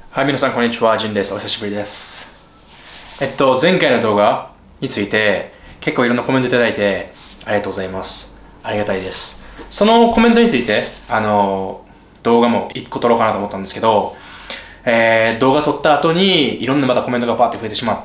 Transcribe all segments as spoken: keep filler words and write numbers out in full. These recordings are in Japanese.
はい、皆さんこんにちは、ジンです。お久しぶりです。えっと、前回の動画について結構いろんなコメントいただいてありがとうございます。ありがたいです。そのコメントについて、あの、動画もいっこ撮ろうかなと思ったんですけど、えー、動画撮った後にいろんなまたコメントがパーって増えてしまって、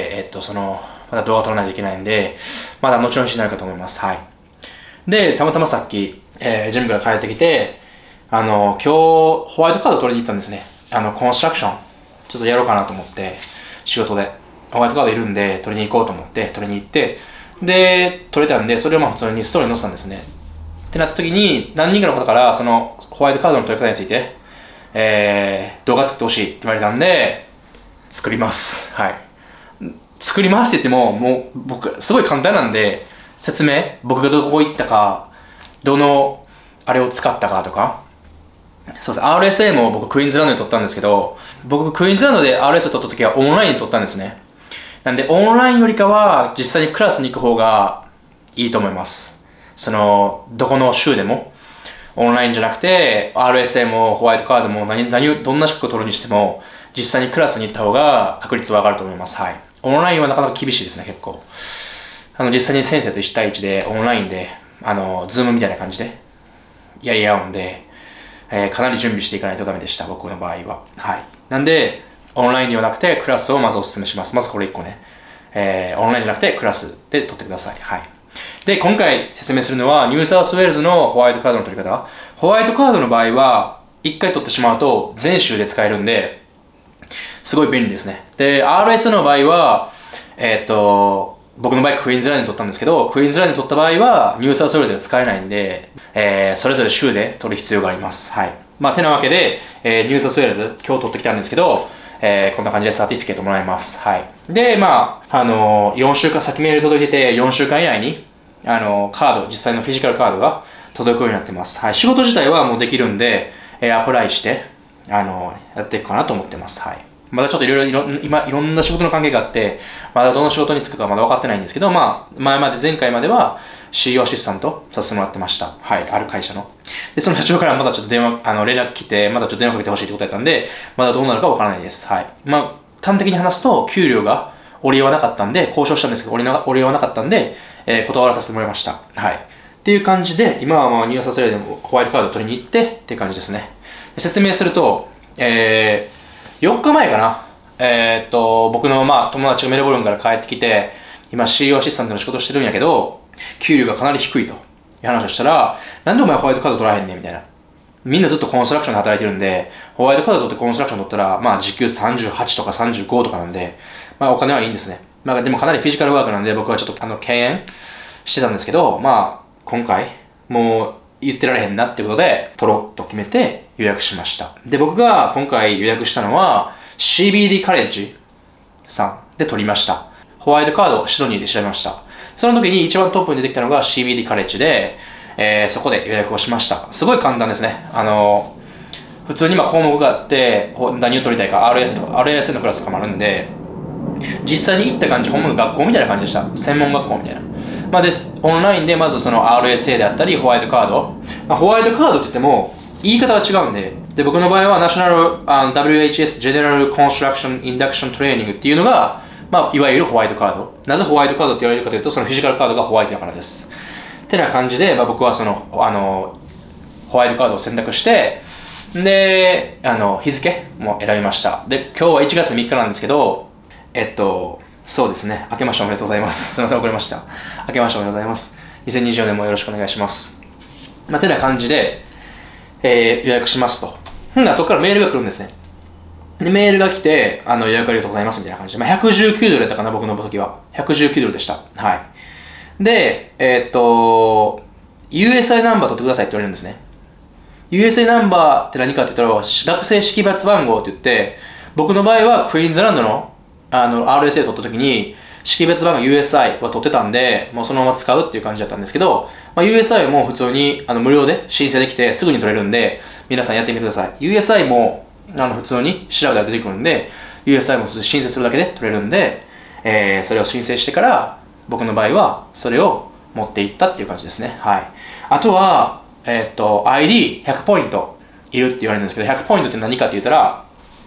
えっと、その、また動画撮らないといけないんで、まだ後々になるかと思います。はい。で、たまたまさっき、えー、ジムから帰ってきて、あの、今日、ホワイトカード取りに行ったんですね。あの、コンストラクション、ちょっとやろうかなと思って、仕事で。ホワイトカードいるんで、取りに行こうと思って、取りに行って、で、取れたんで、それをまあ普通にストーリーに載せたんですね。ってなった時に、何人かの方から、その、ホワイトカードの取り方について、えー、動画作ってほしいって言われたんで、作ります。はい。作りますって言っても、もう、僕、すごい簡単なんで、説明、僕がどこ行ったか、どの、あれを使ったかとか、そうです。アールエスエー も僕クイーンズランドで撮ったんですけど、僕クイーンズランドで アールエス を撮った時はオンラインで撮ったんですね。なんでオンラインよりかは実際にクラスに行く方がいいと思います。その、どこの州でもオンラインじゃなくて アールエスエー もホワイトカードも何、何を、どんな資格を取るにしても実際にクラスに行った方が確率は上がると思います。はい。オンラインはなかなか厳しいですね、結構。あの、実際に先生といち対いちでオンラインで、あの、ズームみたいな感じでやり合うんで、えー、かなり準備していかないとダメでした、僕の場合は。はい。なんで、オンラインではなくて、クラスをまずお勧めします。まずこれいっこね。えー、オンラインじゃなくて、クラスで取ってください。はい。で、今回説明するのは、ニューサウスウェールズのホワイトカードの取り方。ホワイトカードの場合は、いっかい取ってしまうと、全州で使えるんで、すごい便利ですね。で、アールエス の場合は、えー、っと、僕の場合クイーンズランドに取ったんですけど、クイーンズランドに取った場合は、ニューサウスウェールズでは使えないんで、えー、それぞれ州で取る必要があります。はい。まあ、てなわけで、えー、ニューサウスウェールズ、今日取ってきたんですけど、えー、こんな感じでサーティフィケートもらえます。はい。で、まあ、あのー、よんしゅうかん先メール届いてて、よんしゅうかん以内に、あのー、カード、実際のフィジカルカードが届くようになってます。はい。仕事自体はもうできるんで、えー、アプライして、あのー、やっていくかなと思ってます。はい。まだちょっといろいろ、今、いろんな仕事の関係があって、まだどの仕事に就くかまだ分かってないんですけど、まあ、前まで、前回までは シーイーオー アシスタントさせてもらってました。はい、ある会社の。で、その社長からまだちょっと電話、あの、連絡来て、まだちょっと電話かけてほしいってことやったんで、まだどうなるか分からないです。はい。まあ、端的に話すと、給料が折り合わなかったんで、交渉したんですけど、折り折り合わなかったんで、えー、断らさせてもらいました。はい。っていう感じで、今はまあ、ニューサウスウェールズでもホワイトカード取りに行って、っていう感じですね。説明すると、えー、よっかまえかな。えー、っと、僕のまあ友達がメルボルンから帰ってきて、今 シーイーオー アシスタントの仕事してるんやけど、給料がかなり低いという話をしたら、なんでお前ホワイトカード取らへんねんみたいな。みんなずっとコンストラクションで働いてるんで、ホワイトカード取ってコンストラクション取ったら、まあ時給さんじゅうはちとかさんじゅうごとかなんで、まあお金はいいんですね。まあでもかなりフィジカルワークなんで僕はちょっとあの敬遠してたんですけど、まあ今回もう言ってられへんなっていうことで取ろうと決めて予約しました。で、僕が今回予約したのは、シービーディー カレッジさんで取りました。ホワイトカードをシドニーで調べました。その時に一番トップに出てきたのが シービーディー カレッジで、えー、そこで予約をしました。すごい簡単ですね。あのー、普通にまあ項目があって、何を取りたいか アールエス とか アールエス のクラスとかもあるんで、実際に行った感じ、ほんま学校みたいな感じでした。専門学校みたいな。まあです。オンラインでまずその アールエスエー であったり、ホワイトカード。まあ、ホワイトカードって言っても、言い方が違うんで、で、僕の場合はナショナル、ダブリューエイチエス General Construction Induction Training っていうのが、まあ、いわゆるホワイトカード。なぜホワイトカードって言われるかというと、そのフィジカルカードがホワイトだからです。ってな感じで、まあ、僕はその、あの、ホワイトカードを選択して、で、あの、日付も選びました。で、今日はいちがつみっかなんですけど、えっと、そうですね。明けましておめでとうございます。すみません、遅れました。明けましておめでとうございます。にせんにじゅうよねんもよろしくお願いします。まあ、てな感じで、えー、予約しますと。ほんならそこからメールが来るんですね。で、メールが来て、あの、予約ありがとうございますみたいな感じで。まあ、ひゃくじゅうきゅうドルだったかな、僕の時は。ひゃくじゅうきゅうドルでした。はい。で、えー、っと、ユーエスアイ ナンバー取ってくださいって言われるんですね。ユーエスアイ ナンバーって何かって言ったら、学生識別番号って言って、僕の場合はクイーンズランドの、あの、アールエスエー 取った時に、識別番号 ユーエスアイ は取ってたんで、もうそのまま使うっていう感じだったんですけど、まあ、ユーエスアイ も普通にあの無料で申請できてすぐに取れるんで、皆さんやってみてください。ユーエスアイ もあの普通に調べたら出てくるんで、ユーエスアイ も普通に申請するだけで取れるんで、えー、それを申請してから、僕の場合はそれを持っていったっていう感じですね。はい。あとは、えー、っと、アイディーひゃく ポイントいるって言われるんですけど、ひゃくポイントって何かって言ったら、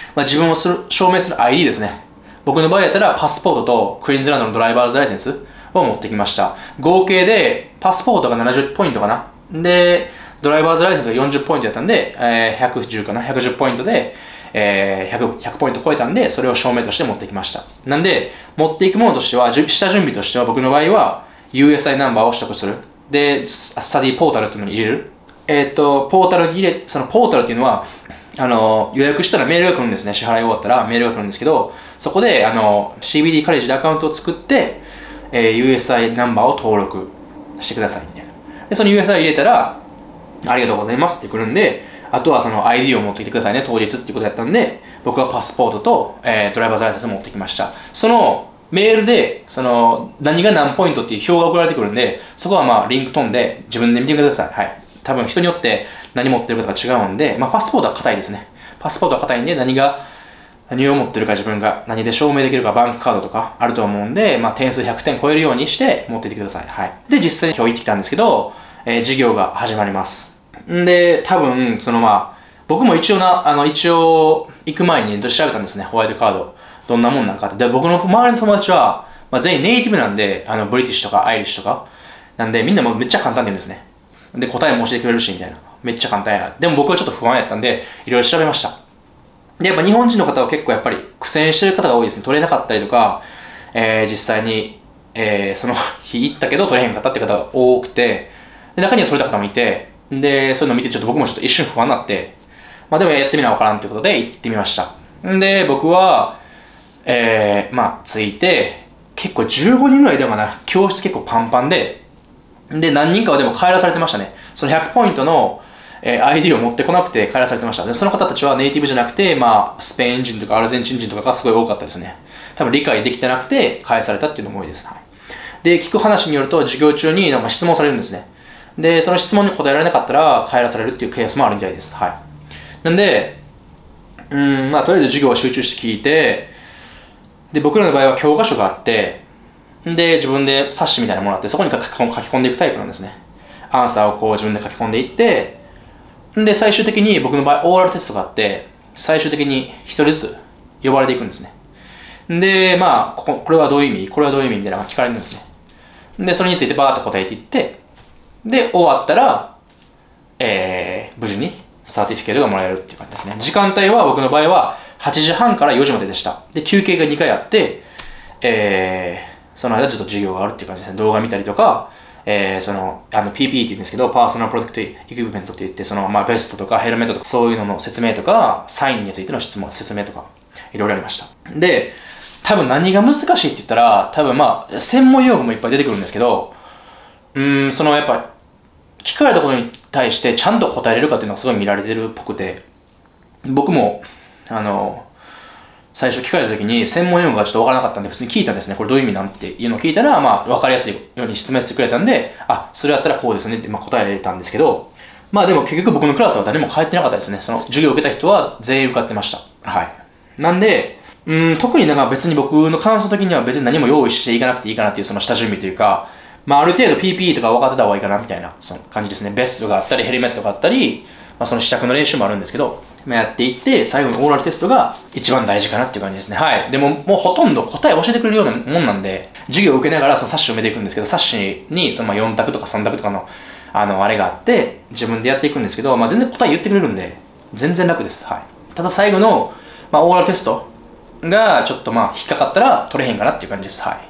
まあ、自分をする証明する アイディー ですね。僕の場合やったらパスポートとクイーンズランドのドライバーズライセンスを持ってきました。合計でパスポートがななじゅうポイントかな。で、ドライバーズライセンスがよんじゅうポイントやったんで、えー、ひゃくじゅうかな。ひゃくじゅうポイントで、えー、ひゃく、ひゃくポイント超えたんで、それを証明として持ってきました。なんで、持っていくものとしては、下準備としては僕の場合は ユーエスアイ ナンバーを取得する。で、スタディポータルっていうのに入れる。えっと、ポータルに入れ、そのポータルっていうのは、あの、予約したらメールが来るんですね。支払い終わったらメールが来るんですけど、そこで、あの、シービーディー カレッジでアカウントを作って、えー、ユーエスアイ ナンバーを登録してくださいみたいな。で、その ユーエスアイ 入れたら、ありがとうございますって来るんで、あとはその アイディー を持ってきてくださいね、当日っていうことやったんで、僕はパスポートと、えー、ドライバーズライセンスを持ってきました。そのメールで、その、何が何ポイントっていう表が送られてくるんで、そこはまあ、リンク飛んで、自分で見てください。はい。多分人によって何持ってるかとか違うんで、まあ、パスポートは硬いですね。パスポートは硬いんで、何が、何を持ってるか自分が何で証明できるかバンクカードとかあると思うんで、まあ、点数ひゃくてん超えるようにして持っていってください。はい。で、実際に今日行ってきたんですけど、えー、授業が始まります。んで、多分、そのまあ、僕も一応な、あの、一応、行く前に調べたんですね、ホワイトカード。どんなもんなんかって。で、僕の周りの友達は、まあ、全員ネイティブなんで、あの、ブリティッシュとかアイリッシュとか。なんで、みんなもめっちゃ簡単で言うんですね。で、答えも教えてくれるし、みたいな。めっちゃ簡単やな。でも僕はちょっと不安やったんで、いろいろ調べました。で、やっぱ日本人の方は結構やっぱり苦戦してる方が多いですね。取れなかったりとか、えー、実際に、えー、その日行ったけど取れへんかったって方が多くて、で中には取れた方もいて、で、そういうのを見てちょっと僕もちょっと一瞬不安になって、まあでもやってみなわからんということで行ってみました。で、僕は、えー、まあ、着いて、結構じゅうごにんぐらいいたのかな。教室結構パンパンで、で、何人かはでも帰らされてましたね。そのひゃくポイントの、えー、アイディー を持ってこなくて帰らされてました。で、その方たちはネイティブじゃなくて、まあ、スペイン人とかアルゼンチン人とかがすごい多かったですね。多分理解できてなくて返されたっていうのも多いです。はい。で、聞く話によると、授業中になんか質問されるんですね。で、その質問に答えられなかったら帰らされるっていうケースもあるみたいです。はい。なんで、うん、まあ、とりあえず授業を集中して聞いて、で、僕らの場合は教科書があって、で、自分で冊子みたいなものがあって、そこに書き込んでいくタイプなんですね。アンサーをこう自分で書き込んでいって、で、最終的に僕の場合、オーラルテストがあって、最終的に一人ずつ呼ばれていくんですね。で、まあ、ここ、これはどういう意味これはどういう意味みたいなのが聞かれるんですね。で、それについてバーッと答えていって、で、終わったら、えー、無事にサーティフィケートがもらえるっていう感じですね。時間帯は僕の場合ははちじはんからよじまででした。で、休憩がにかいあって、えー、その間ちょっと授業があるっていう感じですね。動画見たりとか、えー、その、あの ピーピーイー って言うんですけど、パーソナルプロテクトエキュイプメントって言って、その、まあ、ベストとかヘルメットとかそういうのの説明とか、サインについての質問、説明とか、いろいろありました。で、多分何が難しいって言ったら、多分まあ、専門用語もいっぱい出てくるんですけど、うーん、そのやっぱ、聞かれたことに対してちゃんと答えれるかっていうのがすごい見られてるっぽくて、僕も、あの、最初聞かれた時に専門用語がちょっとわからなかったんで普通に聞いたんですね。これどういう意味なんていうのを聞いたら、まあわかりやすいように説明してくれたんで、あ、それだったらこうですねってまあ答えたんですけど、まあでも結局僕のクラスは誰も帰ってなかったですね。その授業を受けた人は全員受かってました。はい。なんで、うん、特になんか別に僕の感想的には別に何も用意していかなくていいかなっていうその下準備というか、まあある程度 ピーピーイー とか分かってた方がいいかなみたいなその感じですね。ベストがあったりヘルメットがあったり、まあその試着の練習もあるんですけど、まあ、やっていって最後にオーラルテストが一番大事かなっていう感じですね。はい。でももうほとんど答え教えてくれるようなもんなんで、授業を受けながらその冊子を埋めていくんですけど、冊子にそのまあよん択とかさん択とかのあのあれがあって自分でやっていくんですけど、まあ全然答え言ってくれるんで全然楽です。はい。ただ最後のまあオーラルテストがちょっとまあ引っかかったら取れへんかなっていう感じです。はい。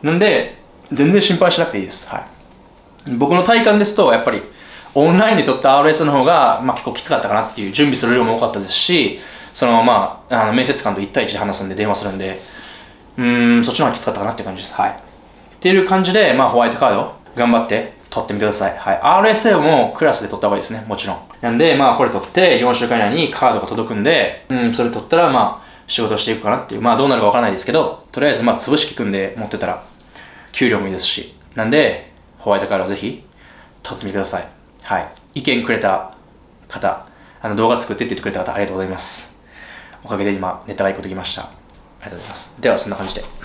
なんで全然心配しなくていいです。はい。僕の体感ですとやっぱりオンラインで撮った アールエス の方が、まあ、結構きつかったかなっていう準備する量も多かったですし、そのまあ、あの面接官といち対いちで話すんで電話するんで、うーん、そっちの方がきつかったかなっていう感じです。はい。っていう感じで、まあ、ホワイトカード頑張って撮ってみてください。はい。アールエスエー もクラスで撮った方がいいですね。もちろん。なんで、まあ、これ撮ってよんしゅうかん以内にカードが届くんで、うん、それ撮ったら、まあ、仕事していくかなっていう。まあ、どうなるかわからないですけど、とりあえず、まあ、潰し聞くんで持ってたら、給料もいいですし。なんで、ホワイトカードをぜひ撮ってみてください。はい。意見くれた方、あの動画作ってって言ってくれた方、ありがとうございます。おかげで今、ネタがいいことできました。ありがとうございます。では、そんな感じで。